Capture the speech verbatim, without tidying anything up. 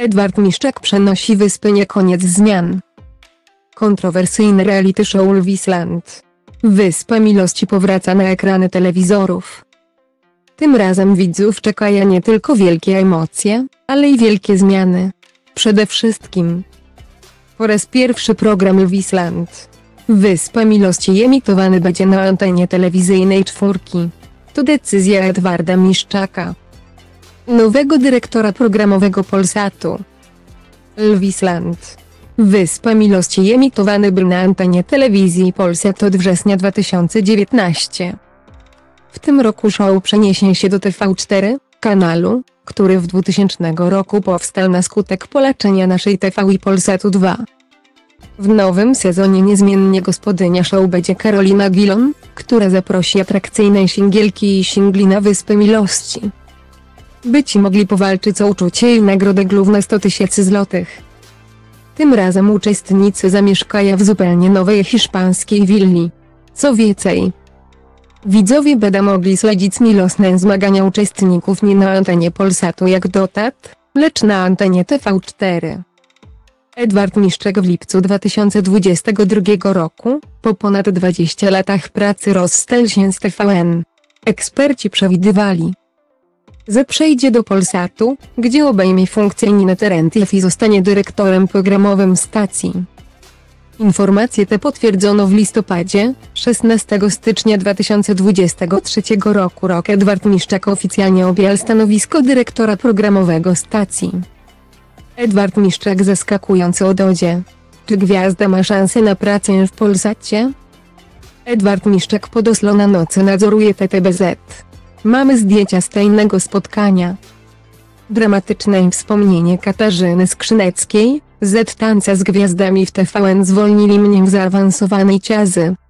Edward Miszczak przenosi Wyspy nie koniec zmian. Kontrowersyjny reality show Lwisland. Wyspa Miłości powraca na ekrany telewizorów. Tym razem widzów czekają nie tylko wielkie emocje, ale i wielkie zmiany. Przede wszystkim po raz pierwszy program Lwisland. Wyspa Miłości emitowany będzie na antenie telewizyjnej czwórki. To decyzja Edwarda Miszczaka, nowego dyrektora programowego Polsatu. Lwisland. Wyspa Miłości emitowany był na antenie telewizji Polsat od września dwa tysiące dziewiętnastego. W tym roku show przeniesie się do T V cztery, kanalu, który w dwutysięcznym roku powstał na skutek połączenia naszej T V i Polsatu dwa. W nowym sezonie niezmiennie gospodynia show będzie Karolina Gilon, która zaprosi atrakcyjne singielki i singli na Wyspę Miłości, by ci mogli powalczyć o uczucie i nagrodę główną sto tysięcy złotych. Tym razem uczestnicy zamieszkają w zupełnie nowej hiszpańskiej willi. Co więcej, widzowie będą mogli śledzić miłosne zmagania uczestników nie na antenie Polsatu jak dotąd, lecz na antenie T V cztery. Edward Miszczak w lipcu dwa tysiące dwudziestego drugiego roku, po ponad dwudziestu latach pracy rozstał się z T V N. Eksperci przewidywali, że przejdzie do Polsatu, gdzie obejmie funkcję Ninety Rentif i zostanie dyrektorem programowym stacji. Informacje te potwierdzono w listopadzie. szesnastego stycznia dwa tysiące dwudziestego trzeciego roku rok Edward Miszczak oficjalnie objął stanowisko dyrektora programowego stacji. Edward Miszczak zaskakująco dodzie. Czy gwiazda ma szansę na pracę w Polsacie? Edward Miszczak pod Oslo na nocy nadzoruje T T B Z. Mamy zdjęcia z tajnego spotkania. Dramatyczne wspomnienie Katarzyny Skrzyneckiej, Z tańca z gwiazdami w T V N zwolnili mnie w zaawansowanej ciazy.